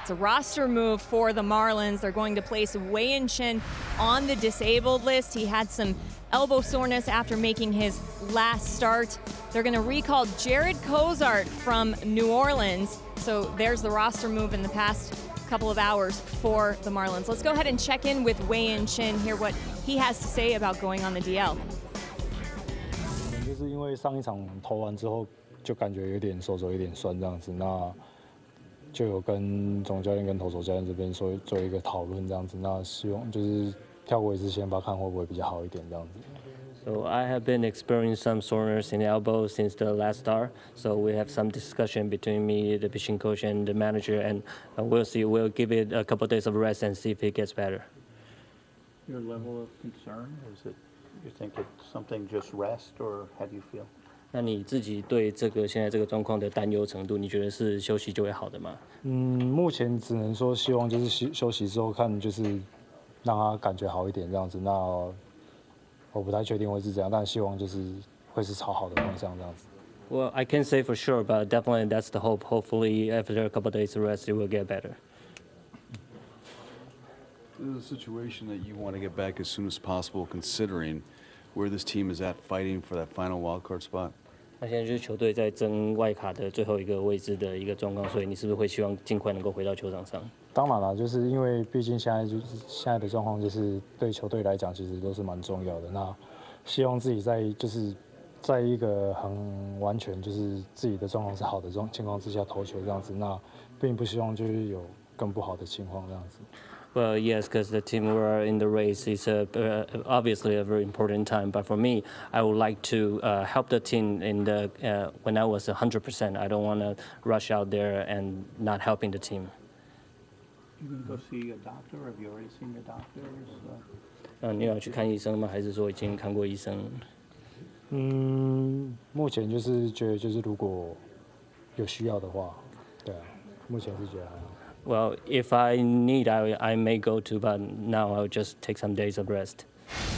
It's a roster move for the Marlins. They're going to place Wei-Yin Chen on the disabled list. He had some elbow soreness after making his last start. They're going to recall Jared Cozart from New Orleans. So there's the roster move in the past couple of hours for the Marlins. Let's go ahead and check in with Wei-Yin Chen, hear what he has to say about going on the DL. 就是因为上一场投完之后，就感觉有点手肘有点酸这样子，那就有跟总教练跟投手教练这边做一个讨论这样子，那希望就是跳过一次先发看会不会比较好一点这样子。 So I have been experiencing some soreness in the elbow since the last start. So we have some discussion between me, the pitching coach, and the manager, and we'll see. We'll give it a couple of days of rest and see if it gets better. Your level of concern, is it you think it's something just rest, or how do you feel? 那你自己对现在这个状况的担忧程度，你觉得是休息就会好的吗？ 目前只能说希望就是休息之后看就是让他感觉好一点这样子。那我不太确定会是这样，但希望就是会是朝好的方向这样子。 Well, I can't say for sure, but definitely that's the hope. Hopefully, after a couple of days of rest, it will get better. This is a situation that you want to get back as soon as possible, considering where this team is at fighting for that final wild card spot. 那现在就是球队在争外卡的最后一个位置的一个状况，所以你是不是会希望尽快能够回到球场上？ 当然啦，就是因为毕竟现在的状况，就是对球队来讲其实都是蛮重要的。那希望自己在一个很完全就是自己的状况是好的情况之下投球这样子，那并不希望就是有更不好的情况这样子。 Well, yes, because the team we're in the race is obviously a very important time. But for me, I would like to help the team in when I was 100%. I don't want to rush out there and not helping the team. You can go see a doctor, or have you already seen the doctors? 你有去看医生吗？还是说已经看过医生？ 目前就是觉得就是如果有需要的话，对啊，目前是觉得还好。 Well, if I need, I may go to, but now I'll just take some days of rest.